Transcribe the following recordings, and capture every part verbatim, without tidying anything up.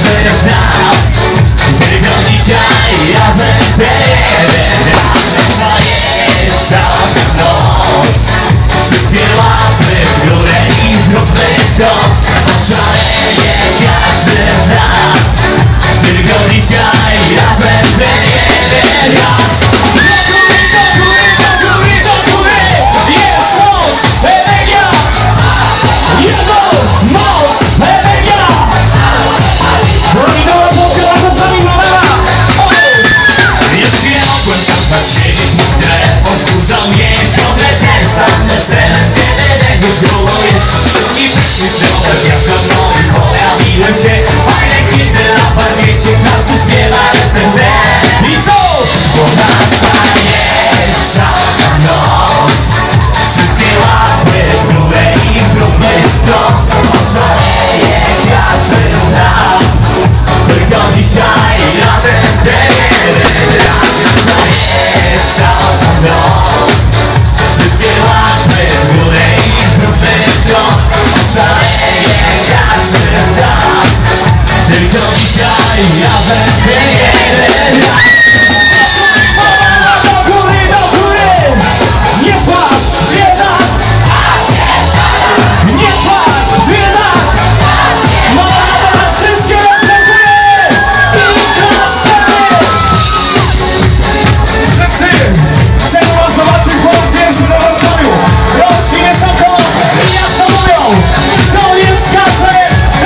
każdy z nas. Tylko dzisiaj razem jeden raz. Jest cała noc, wszystkie łapy w górę i zróbmy to. Szaleje każdy z nas. Tylko dzisiaj razem jeden raz. Fajne hity na parkiecie, każdy śpiewa refren ten. I co? Bo nasza jest cała noc. Wszystkie łapy w górę i zróbmy to. Oszaleje każdy z nas. Tylko dzisiaj razem ten jeden raz. Nasza jest cała noc. Wszystkie łapy w górę i zróbmy to. Oszaleje każdy z nas. Tylko dzisiaj razem jeden raz. Do góry, do góry! Nie płacz, biedak! Nie płacz, biedak! Mama, wszystkie ręce w górę! I klaszczemy! Wszyscy! Chcę was zobaczyć po raz pierwszy na Wrocławiu! Rączki nie są koło! Jak to mówią? To nie skacze!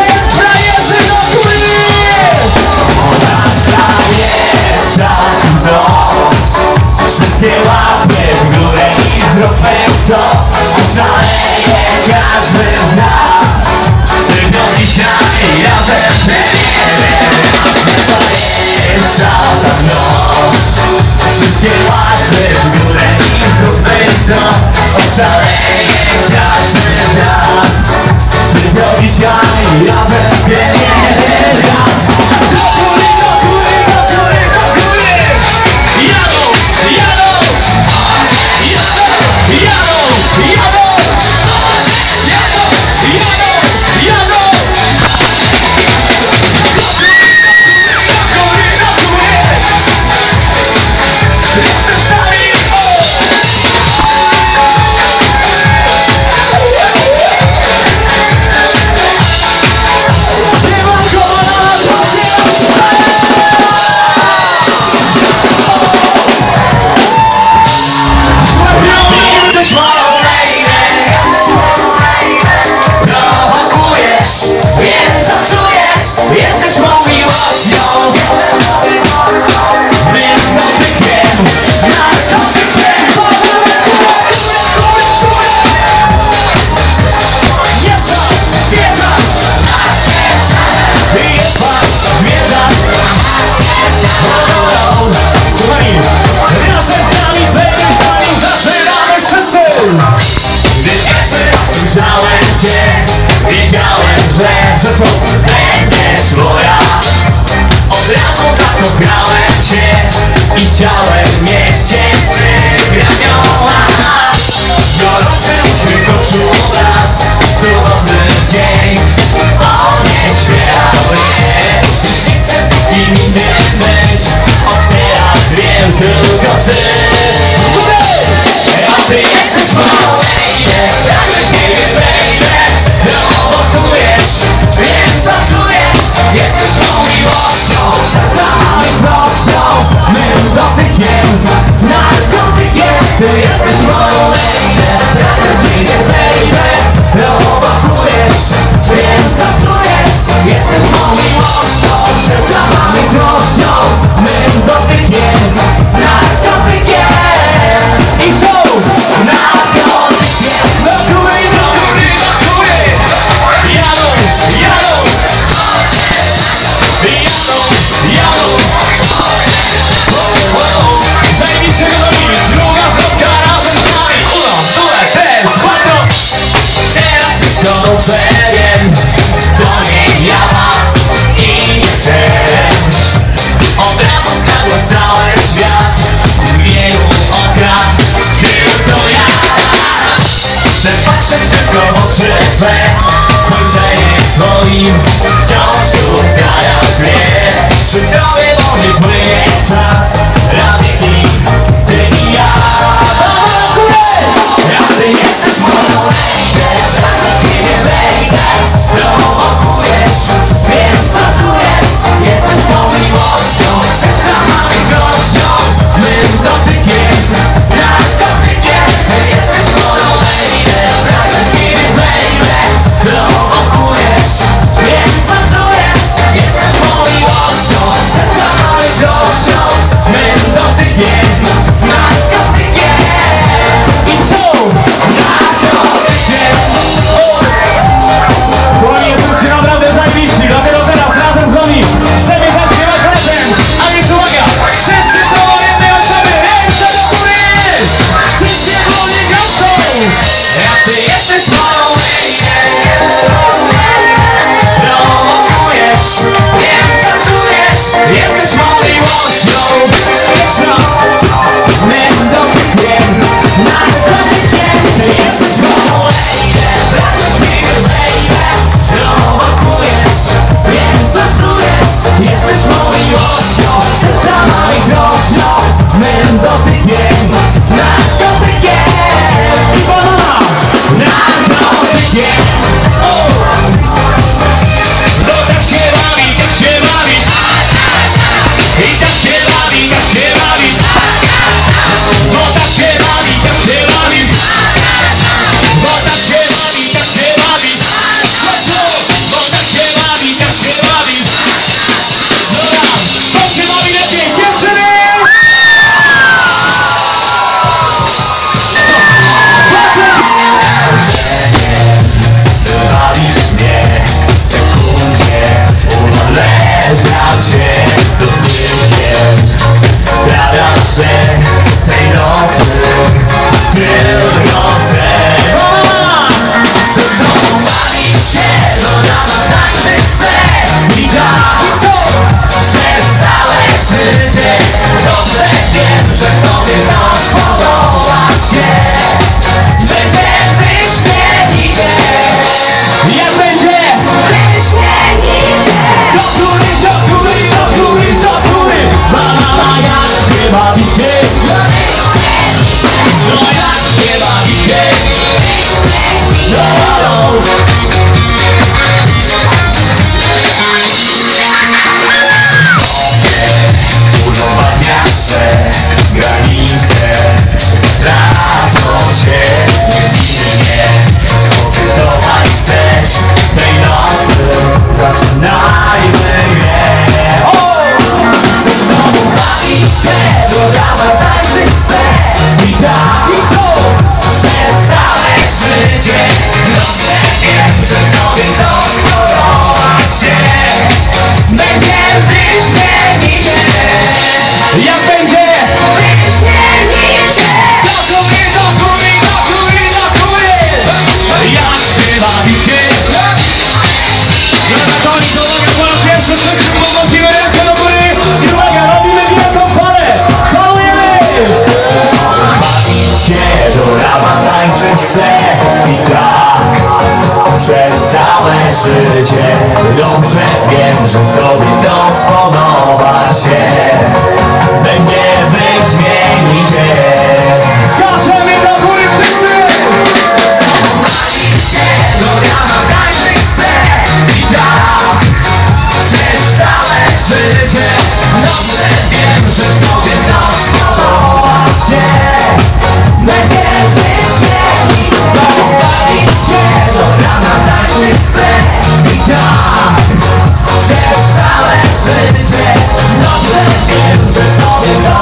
Wszystkie łapy w górę i zróbmy to. Szaleje każdy z nas. Tylko dzisiaj razem jeden raz. Szaleje cała noc. Wszystkie łapy w górę i zróbmy to. Szaleje każdy z nas. Tylko dzisiaj razem jeden raz. Wiedziałem, że, że co będziesz moja. Od razu zakochałem cię i chciałem mieć cię w swych ramionach. Gorący uśmiech oczu nas, cudowny dzień. On nie śpiewał mnie, już nie chcę z nikim innym być. Od teraz wiem tylko ty. A ty jesteś moją lady, pragnę ciebie, baby. Wiem co czujesz, jesteś moją miłością. Serca mamy prością, mym dotykiem, narkotykiem. Ty jesteś moją lady, pragnę ciebie, baby. Prowokujesz, wiem co czujesz, jesteś moją miłością. Serca mamy prością, mym dotykiem, narkotykiem. I co? Narkotykiem. Do góry, do góry, do góry. Jadą, jadą, jadą, jadą. Zajebiście go robili, druga zwrotka razem z nami. Uno, due, tres, cuatro. Teraz wszystko dobrze wiem, to nie jawa i nie sen. Od razu skradłem cały świat, wielu oka, tylko ja. Chcę patrzeć tylko w oczy twe, spojrzenie twoim wciąż utkając Przy tobie do mnie płynie czas, ramię i ty i ja. A ty jesteś moją lady, pragnę ciebie baby. Prowokujesz, wiem co czujesz. Jesteś moją miłością, serca małych gością. Mym dotykiem, narkotykiem. Jesteś moją lady, pragnę ciebie baby. Prowokujesz, wiem co czujesz. Jesteś moją miłością, serca małych gością. Mym dotykiem, narkotykiem. I co? Narkotykiem. Moi jesteście naprawdę zajebiści, dlatego teraz razem z wami chcemy zaśpiewać razem. A więc uwaga, wszyscy są jednej osoby, ręce do góry! Wszystkie dłonie gasą! A ty jesteś moją lady. Prowokujesz, wiem co czujesz. Jesteś moją miłością. Ekstra! Mym dotykiem, narkotykiem. Ty jesteś moją lady. Pragnę ciebie baby. Prowokujesz, wiem co czujesz. Jesteś moją miłością, serca małych gością. Mym dotykiem, narkotykiem. I banana! Narkotykiem. O! No tak się bawi, tak się bawi. I tak się bawi, tak się bawi. No tak się bawi, tak się bawi. No tak się bawi, tak się bawi. No tak się bawi, tak się bawi. Dobra, kto się bawi lepiej? Dziewczyny! Bawisz mnie w sekundzie, uzależnia cię dotykiem. Sprawiasz, że tej nocy tylko chcę ze sobą bawić się, do rana tańczyć chcę. I tak przez całe życie dobrze wiem, że tobie to spodoba się. Będzie wyśmienicie. Jak będzie? Wyśmienicie. Do góry, do góry, do góry, do góry. Banana, jak się bawicie? No jak się bawicie? No, no. Udowadniasze granice zdradzą się niewinnie. Pobytować chcesz tej nocy, zaczynajmy je. O! Chcę z tobą bawić się, do rana tańczyć chcę. I tak, i co? Przez całe życie dobrze wiem, że tobie to spodoba się. Będzie wyśmienicie. Jak będzie? Wyśmienicie. Do góry, do góry, do góry, do góry. Jak się bawicie? No na końcu, uwaga, po raz pierwszy wszyscy podnosimy ręce do góry. I uwaga, robimy wielką falę. Falujemy. Bawić się, do rana tańczyć chcę. I tak przez całe życie dobrze wiem, że tobie to spodoba się. Będzie wyśmienicie. Skaczemy do góry wszyscy. Bawić się, do rana tańczyć chcę. I tak przez całe życie dobrze wiem, że tobie to spodoba się. Będzie wyśmienicie. Bawić się, do rana tańczyć chcę. I tak przez całe życie dobrze wiem, że tobie to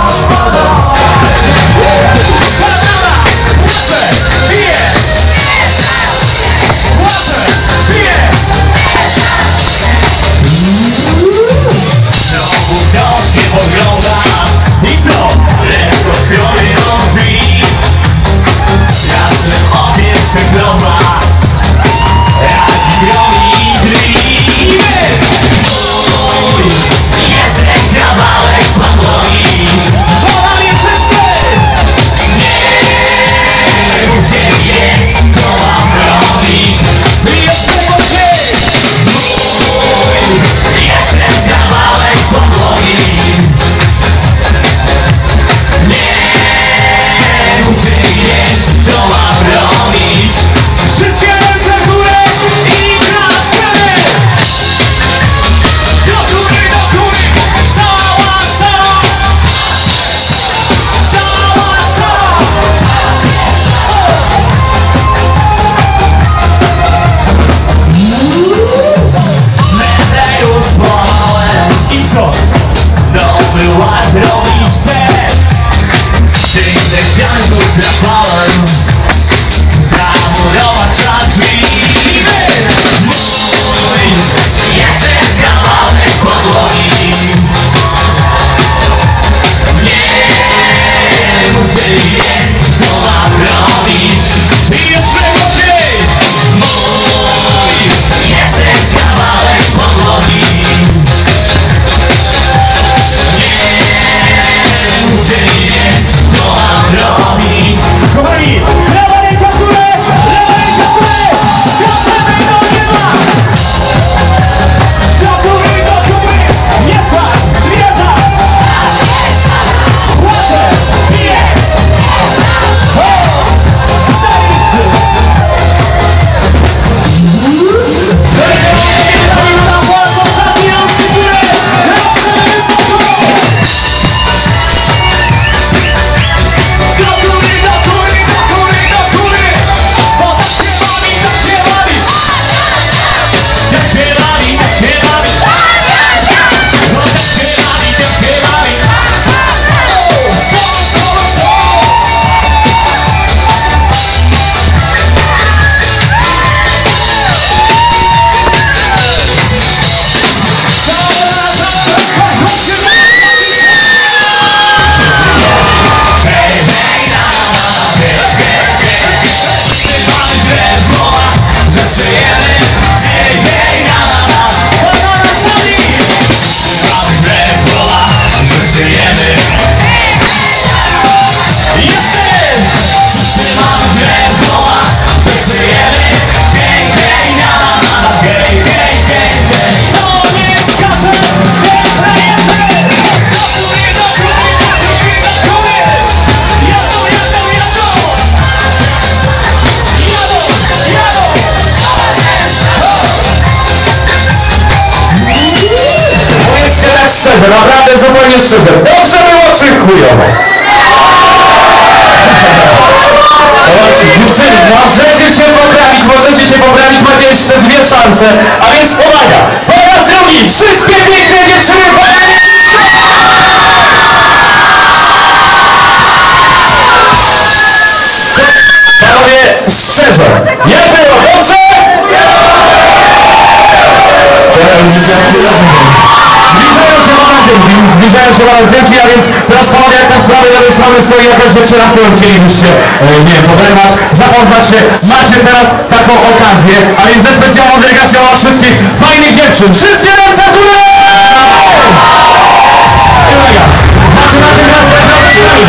szczerze, naprawdę zupełnie szczerze. Dobrze było czy chujowo? Dziewczyny, możecie się poprawić, możecie się poprawić, macie jeszcze dwie szanse. A więc uwaga, po raz drugi, wszystkie piękne dziewczyny, panowie, szczerze, jak było? Dobrze? Zbliżają się walentynki, zbliżają się walentynki, a więc teraz panowie, jak na sprawy lewej strony stoi jakaś dziewczyna, którą chcielibyście, e, nie wiem, poderwać, zapoznać się, macie teraz taką okazję, a więc ze specjalną delegacją dla wszystkich fajnych dziewczyn. Wszystkie ręce w górę! Uwaga! Zaczynacie grać z rękami!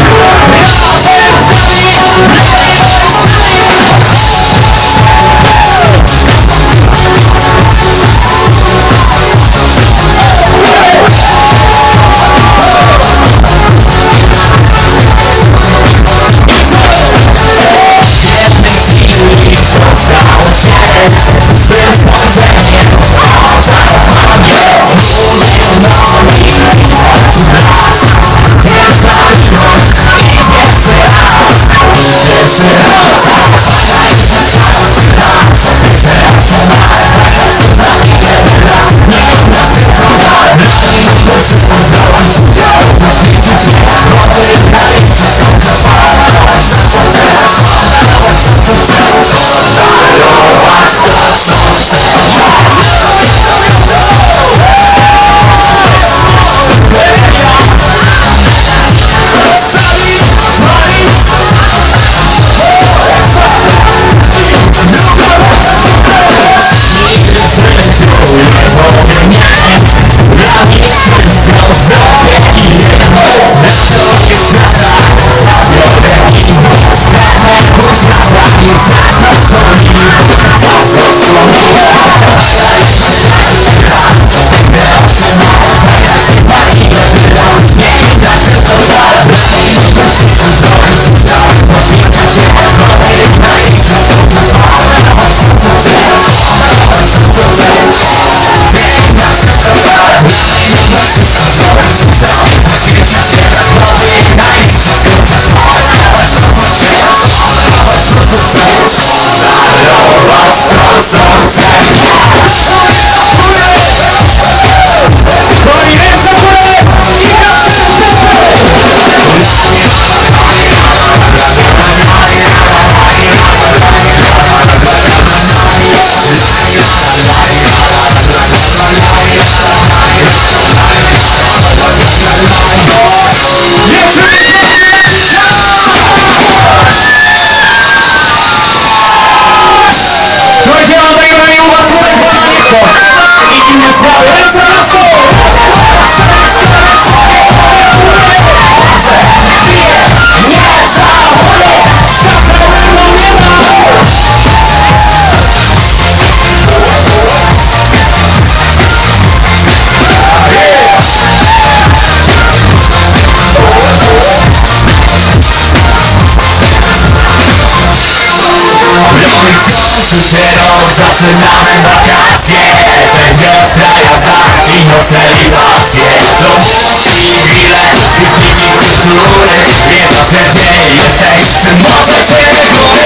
Zaczynamy wakacje, wszędzie ostra jazda i nocne libacje. Domówki, grille, wycinki kultury, wiedzą, że gdzie jesteś, może się góry.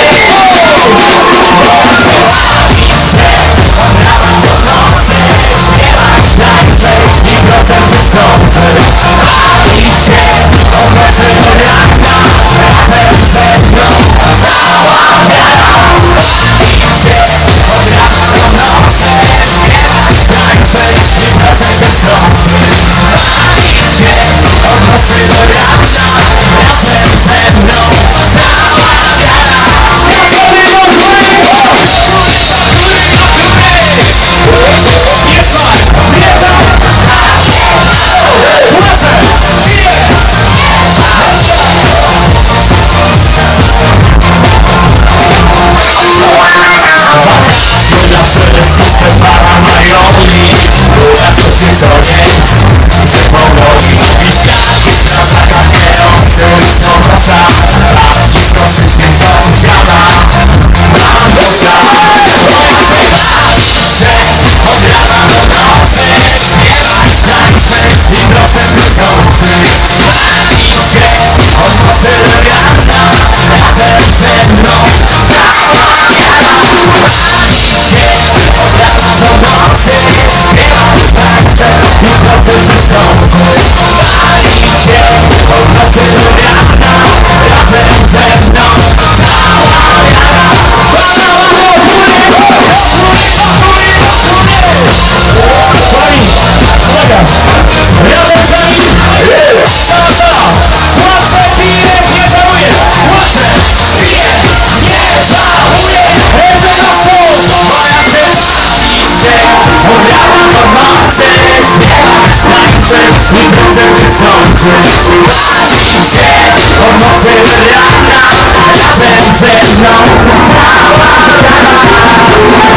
Śpiewać, tańczyć i procent wystąpić. Bawić się od nocy do rana, razem ze mną cała wiara. nocy trudzący. Bawi się od nocy do rana, razem ze mną cała wiara. Bawi się od rana do nocy, śpiewać tańce i w nocy trudzący. Bawi się od nocy do rana, razem ze mną cała wiara. I w nocy trudzący. Bawi się od nocy do rana, razem ze mną cała wiara.